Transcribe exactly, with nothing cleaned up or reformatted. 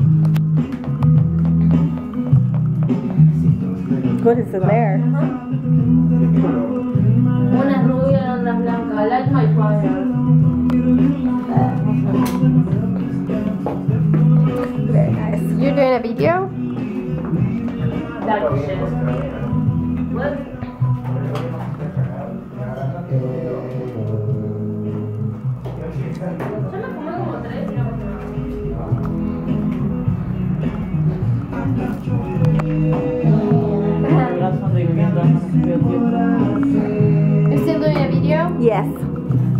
What is in there? Una es rubia, la otra es blanca. Light my fire. Very nice. You're doing a video? That shit. What? Yo me fumé como tres y no pasó You're still doing a video? Yes.